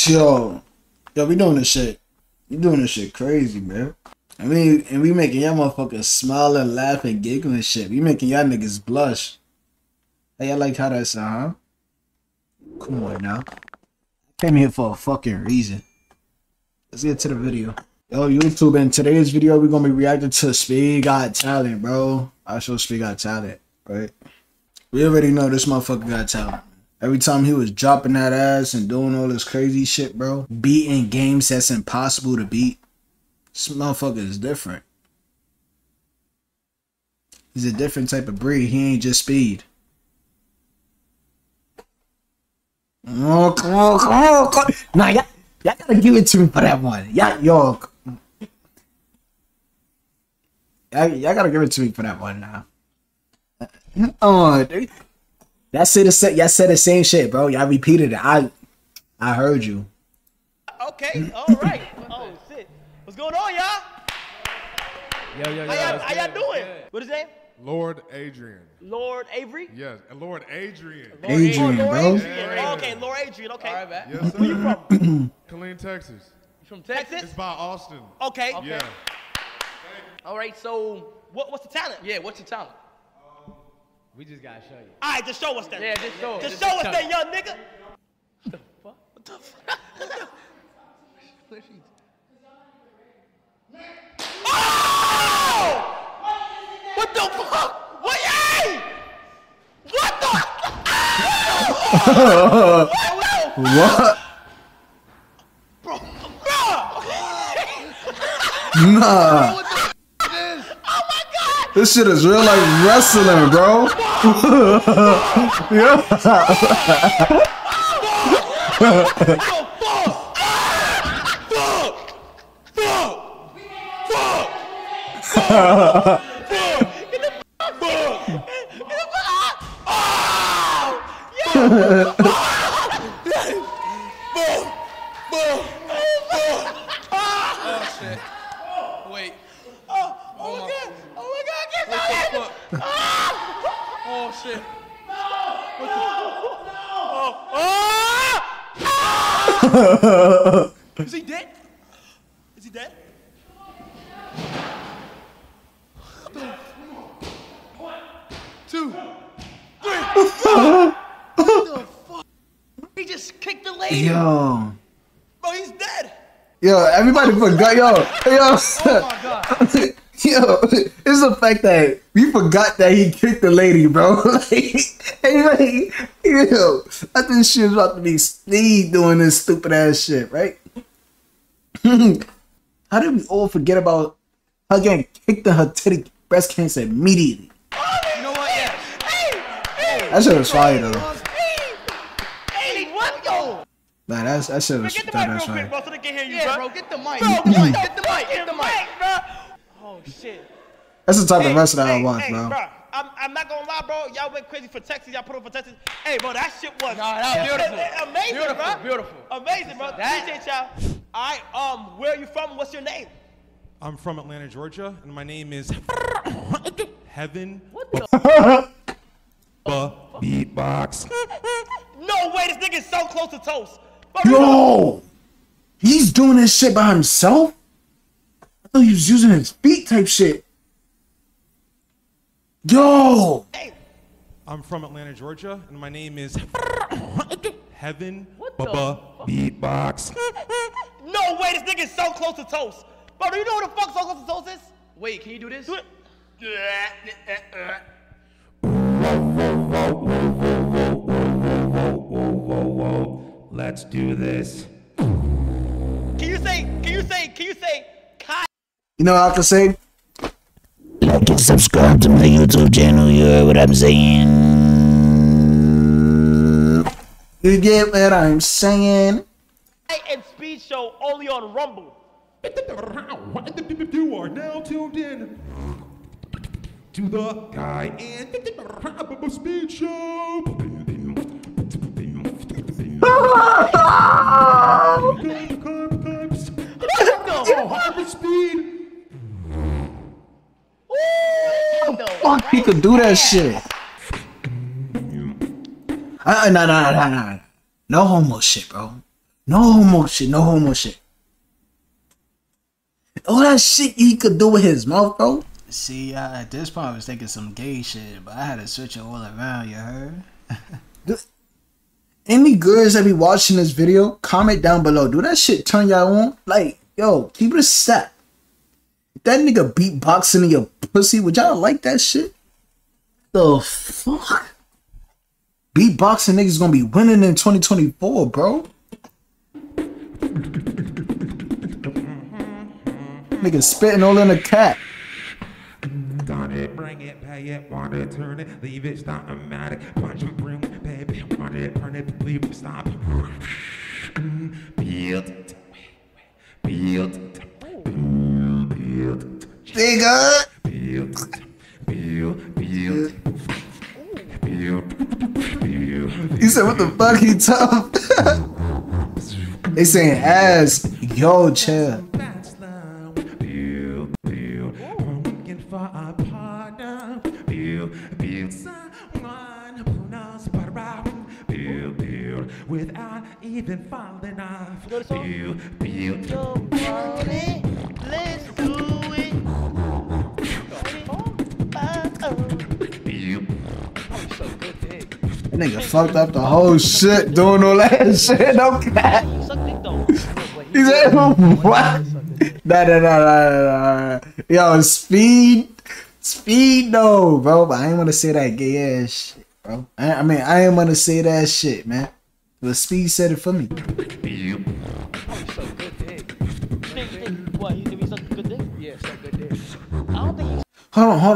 Yo, we doing this shit. We doing this shit crazy, man. I mean, and we making y'all motherfuckers smile and laugh and giggle and shit. We making y'all niggas blush. Hey, y'all like how that sound, huh? Come on now. Came here for a fucking reason. Let's get to the video. Yo, YouTube, in today's video, we're gonna be reacting to Speed Got Talent, bro. I show Speed Got Talent, right? We already know this motherfucker got talent. Every time he was dropping that ass and doing all this crazy shit, bro. Beating games that's impossible to beat. This motherfucker is different. He's a different type of breed. He ain't just Speed. Oh, come on, come on, come on. Nah, y'all gotta give it to me for that one. Y'all gotta give it to me for that one now. Oh, dude. Y'all said the same shit, bro. Y'all repeated it. I heard you. Okay, all right. Oh shit, what's going on, y'all? Yo. How y'all doing? What is that? Lord Adrian. Lord Avery? Yes, and Lord Adrian. Adrian, Lord bro. Adrian. Oh, okay, Lord Adrian. Okay. All right, bet. Yes, sir. Where you from? Killeen, Texas. You from Texas? It's by Austin. Okay. Yeah. All right, so What's the talent? yeah, what's your talent? We just gotta show you. All right, just show us that. Yeah, just show us. Just show us that, young nigga. What the fuck? Oh! What the fuck? What? Hey! What the? What? Bro. Nah. Oh my god! This shit is real like wrestling, bro. Yeah. Oh shit. Wait. Oh my god! Oh my god! Get down What the fuck? Oh shit. Is he dead? Is he dead? Two. What the fuck? He just kicked the lady. Yo. Bro, he's dead. Yo, everybody forgot. Yo. Oh my god. Yo, it's the fact that we forgot that he kicked the lady, bro. Like, yo, I think she was about to be Speed doing this stupid ass shit, right? How did we all forget about her getting kicked in her titty breast cancer immediately? You know what? Yeah. Hey! That shit was fire though. Hey, what, yo? Nah, that shit was Get the mic real quick, fire. bro, so they can hear you, Yeah, bro. bro, get the mic. Bro, Get the mic. Get the mic. Get the mic. bro. Oh, shit. That's the type of wrestling I watch, bro. I'm not gonna lie, bro. Y'all went crazy for Texas. Y'all put on for Texas. Hey, bro, that shit was Nah, that was beautiful. Amazing, Beautiful, bro. beautiful. Amazing, bro. Appreciate y'all. All right, where are you from? What's your name? I'm from Atlanta, Georgia, and my name is Heaven. What the? Beatbox. No way, this nigga's so close to toast. Bro, Yo, he's doing this shit by himself? I thought he was using his feet type shit. Yo. Hey, I'm from Atlanta, Georgia, and my name is Heaven. What the Beatbox. no way, this nigga's so close to toast. Bro, do you know what the fuck so close to toast is? Wait, can you do this? Do it. Let's do this. Can you say, Kai? You know what I can say? Like and subscribe to my YouTube channel, you heard what I'm saying? You get what I'm saying? And Speed Show only on Rumble. You are now tuned in to the Guy and Speed Show. Speed. Fuck, he could do that shit. Nah. No homo shit, bro. No homo shit. No homo shit. All that shit he could do with his mouth, bro. See, at this point I was thinking some gay shit, but I had to switch it all around, you heard? Any girls that be watching this video, comment down below. Do that shit turn y'all on? Like, yo, keep it a step. If that nigga beatboxing in your pussy, would y'all like that shit? The fuck? Beatboxing niggas gonna be winning in 2024, bro. Nigga spitting all in the cat. Done it, bring it, pay it, want it, turn it, leave it, stop, automatic, punch it, bring it, baby, want it, turn it, leave it, stop. Build, Nigga. build. He said, what the fuck he tough? They saying ass, yo, chill. Without even falling off. Go to song. Build. Yo, party, let's do it. So good dick. That nigga fucked up the whole shit doing all that shit. No cat. You suck dick though. He said, what? Nah. Yo, speed though, bro. But I ain't want to say that gay ass shit, bro. I mean, I ain't want to say that shit, man. But Speed said it for me. So good dick. What? He suck good dick? Yeah, suck good dick. I don't think he's. Hold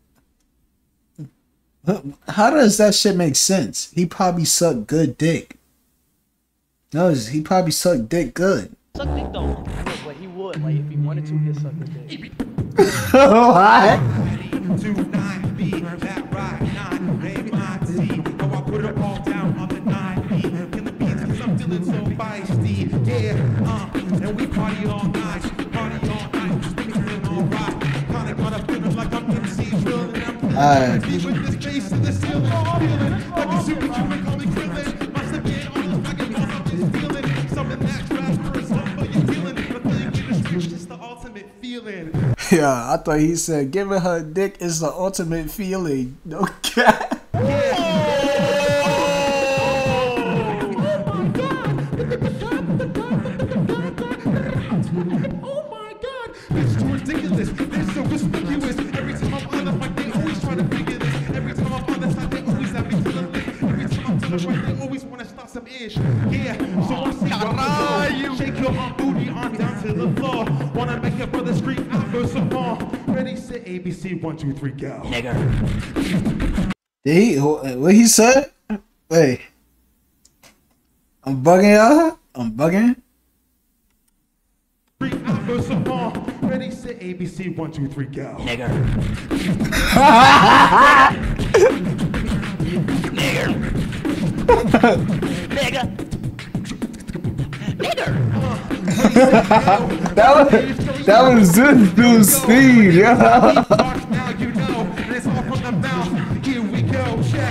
on. How does that shit make sense? He probably sucked good dick. No, he probably sucked dick good. Suck dick though. But he would. Like, if he wanted to, he'd suck good dick. What? That right, 9, A-I-T. Oh, I put it all down on the 9-beat. In the beats, cause I'm feeling so feisty. Yeah, and we party all night. Just feeling alright. Kinda feeling like I'm MC Drill, and I'm with this bass in the ceiling. Feeling like a superhuman, call me Krillin. Must have been on the fucking cause I'm just feeling. Something that trash person, but you're feeling. But then in the streets, just the ultimate feeling. Yeah, I thought he said giving her dick is the ultimate feeling. No cat. Oh my god, it's too ridiculous. They're so conspicuous. Every time I'm on the mic, they always try to figure this. Every time I'm on the side, they always have me feeling this. Every time I'm to the right, they always want to start some ish. Yeah, so I see you shake your booty on down to the floor. Wanna make your brother scream out for some more. Ready, set ABC, 1, 2, 3, go. Did he? What he said? Wait. I'm bugging y'all? I'm bugging? Scream out for some more. Ready, set ABC, 1, 2, 3, go. That was this dude's Speed, yeah. Now you know, and it's all from the mouth. Here we go, check.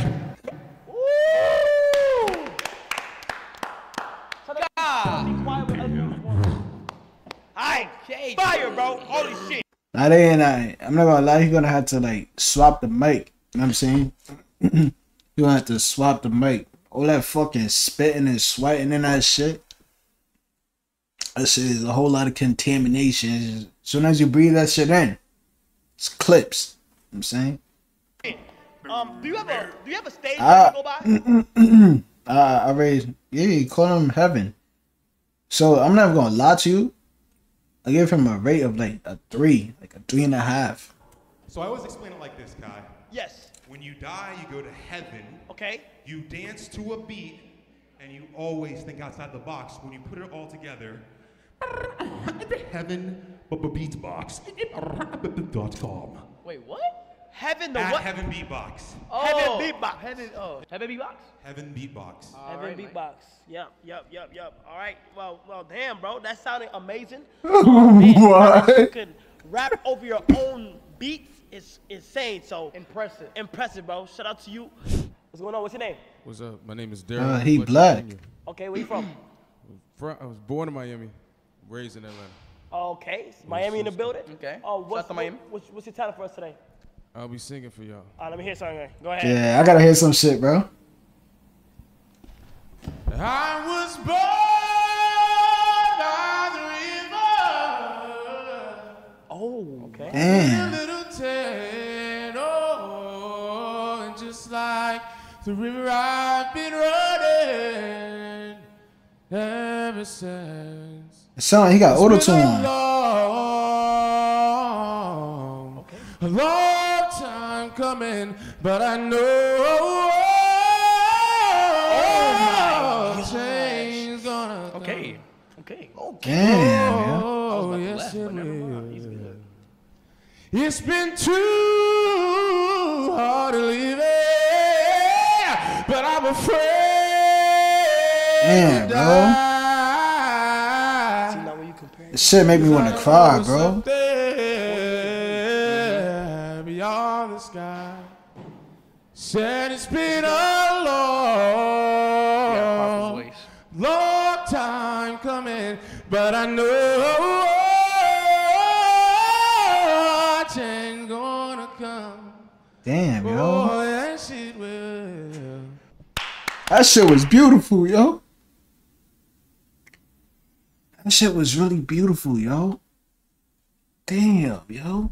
Alright, fire, bro. Holy shit. Nah, they ain't. I'm not gonna lie. He's gonna have to like swap the mic. You know what I'm saying? You're gonna have to swap the mic. All that fucking spitting and sweating and that shit. That shit is a whole lot of contamination. As soon as you breathe that shit in, it's clips. You know what I'm saying? Do you have a stage that you go by? I raised, you call him Heaven. So I'm not gonna lie to you. I give him a rate of like a 3, like a 3.5. So I always explain it like this, Kai. Yes. When you die, you go to heaven. Okay. You dance to a beat, and you always think outside the box. When you put it all together, heaven, beatbox.com. Wait, what? Heaven the At what? Heaven Beatbox. Oh. Heaven beatbox. Heaven beatbox. Heaven Beatbox. Heaven beatbox. Yep. All right. Well, damn, bro. That sounded amazing. What? You could rap over your own beats. It's insane. So impressive, bro. Shout out to you. What's going on? What's your name? What's up? My name is Daryl. He Fletcher black. Jr. Okay, where you from? I was born in Miami, raised in Atlanta. Okay, Miami in the building. Okay. Oh, Shout out to Miami. What's your talent for us today? I'll be singing for y'all. Let me hear something. Go ahead. Yeah, I gotta hear some shit, bro. I was born by the river. Oh, okay. A Damn. little town, oh, and just like the river I've been running ever since. It sound like he got auto It's been tune. a long time coming, but I know change gonna come. Okay. Okay. Damn, man. Oh, about to yes, laugh, it but never mind. will. He's good. It's been too hard to leave it, but I'm afraid Damn, to bro. die. See, now when you compare This shit make me want to cry, bro. Something beyond the sky. Said it's been a Yeah, powerful long, voice. long time coming, but I know change gonna come. Damn, yo. Oh, yes, it will. That shit was beautiful, yo. That shit was really beautiful, yo. Damn, yo.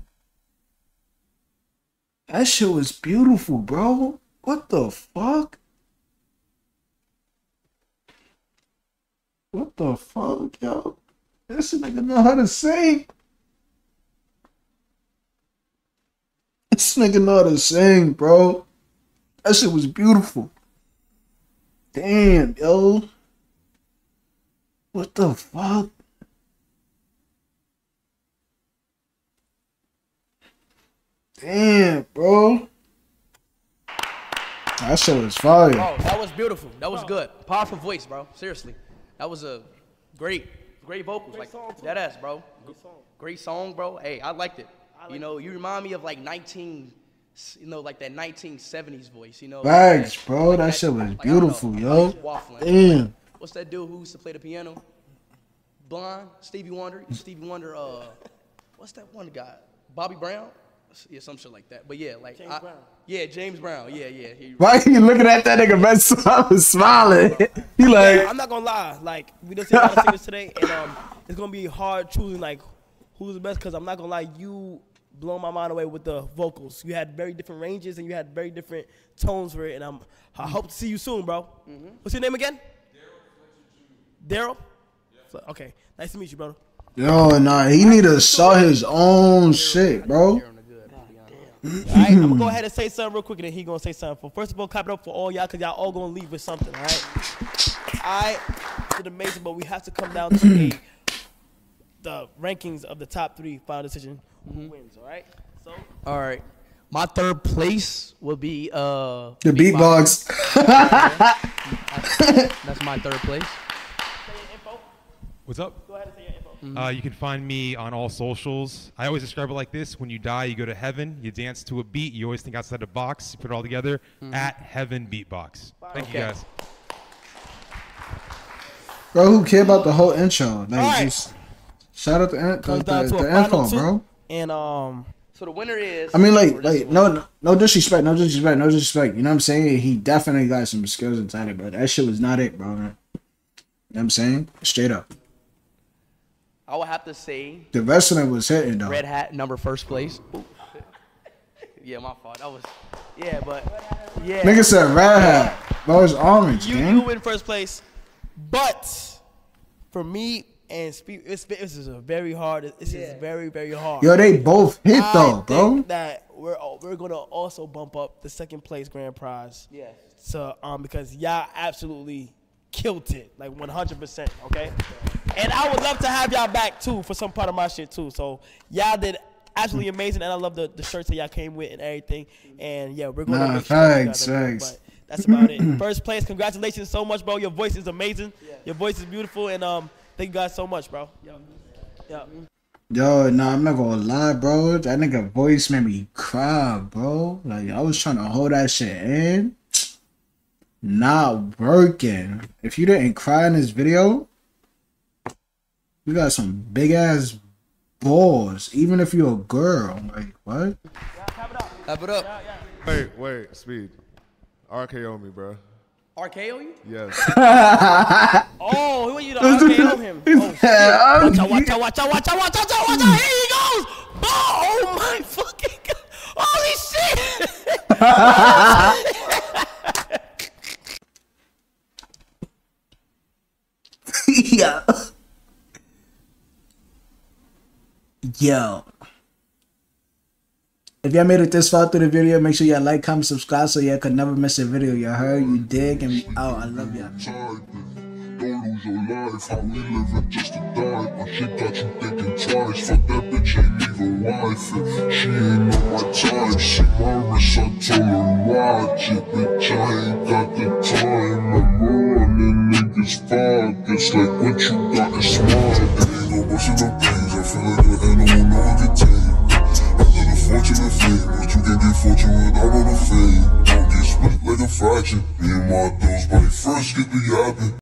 That shit was beautiful, bro. What the fuck? What the fuck, yo? This nigga know how to sing. This nigga know how to sing, bro. That shit was beautiful. Damn, yo. What the fuck? Damn, bro. That shit was fire. Bro, that was beautiful. That was good. Powerful voice, bro. Seriously. That was a great vocals. Like, that ass, bro. Great song, bro. Hey, I liked it. You know, you remind me of like like that 1970s voice, you know. Bags, bro. That shit was I don't beautiful, know. yo. Waffling. Damn. What's that dude who used to play the piano? Blonde? Stevie Wonder? What's that one guy? Bobby Brown? Yeah, some shit like that. But yeah, like James Brown. Yeah, James Brown. Yeah. Why you looking at that nigga, man? So I was smiling. He like, I'm not gonna lie. Like we just see a lot of singers today, and it's gonna be hard choosing like who's the best. Cause I'm not gonna lie, you blow my mind away with the vocals. You had very different ranges and you had very different tones for it. And I hope to see you soon, bro. What's your name again? Daryl. Yeah. Okay, nice to meet you, brother. yo, nah, he need to sell his own shit, bro. Alright, I'm gonna go ahead and say something real quick and then he gonna say something. First of all, clap it up for all y'all cause y'all all gonna leave with something, alright? I did amazing, but we have to come down to the rankings of the top 3 final decision who wins, alright? So All right. My third place will be The beatbox. That's my third place. say your info. What's up? Go ahead and say your info. You can find me on all socials. I always describe it like this: when you die, you go to heaven. You dance to a beat. You always think outside the box. You put it all together. At Heaven Beatbox. Thank you Okay. guys. Bro, who care about the whole intro? Like, Alright. just shout out Comes the down to a info, final 2. bro. And So the winner is. I mean, like, no disrespect, no disrespect, no disrespect. You know what I'm saying? He definitely got some skills and talent, but that shit was not it, bro. Man. You know what I'm saying? Straight up. I would have to say The rest of it was hitting, though. Red Hat number first place. Yeah, my fault. That was. Yeah, but. Yeah. Nigga said red hat. Bro, it's orange, you man. win first place. But for me and this is a very hard. This is very, very hard. Yo, they both hit, though, I bro. think that we're gonna also bump up the second place grand prize. Yes. So because y'all absolutely killed it, like 100%. Okay. And I would love to have y'all back too for some part of my shit too. So y'all did absolutely amazing, and I love the shirts that y'all came with and everything. And yeah, we're gonna Nah, make sure we got facts, everything, facts. but that's about it. First place, congratulations so much, bro. Your voice is amazing. Your voice is beautiful, and thank you guys so much, bro. Yeah. Yo, nah, I'm not gonna lie, bro. That nigga voice made me cry, bro. Like, I was trying to hold that shit in. Not working. If you didn't cry in this video, You got some big ass balls, even if you're a girl. Like what? Clap it up. Wait, Speed. RKO me, bro. RKO you? Yes. Oh, he want you to RKO him. Oh, shit. Watch out. Here he goes. Oh my fucking God. Holy shit. Yeah. Yo. If y'all made it this far through the video, make sure y'all like, comment, subscribe so y'all could never miss a video. Y'all heard? You dig? And we out. I love y'all. Don't lose your life, how we living just to die. My shit got you thinking twice. Fuck that bitch, ain't even wife. She ain't on my time. She my wrist, I told her watch it. Bitch, I ain't got the time. I'm running niggas' pockets like what you got is smart. It ain't no bunch of no things. I feel like an animal, no one can tame. Fortune and fame, but you can get fortune without all the fame. Don't get split like a fraction. Me and my dudes, but first get the yapping.